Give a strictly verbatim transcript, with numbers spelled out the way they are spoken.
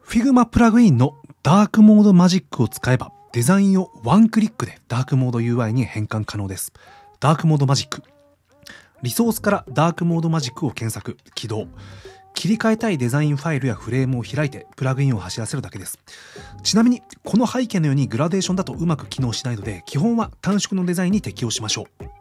Figma プラグインのダークモードマジックを使えばデザインをワンクリックでダークモード ユーアイ に変換可能です。ダークモードマジック。リソースからダークモードマジックを検索、起動。切り替えたいデザインファイルやフレームを開いてプラグインを走らせるだけです。ちなみにこの背景のようにグラデーションだとうまく機能しないので、基本は短縮のデザインに適用しましょう。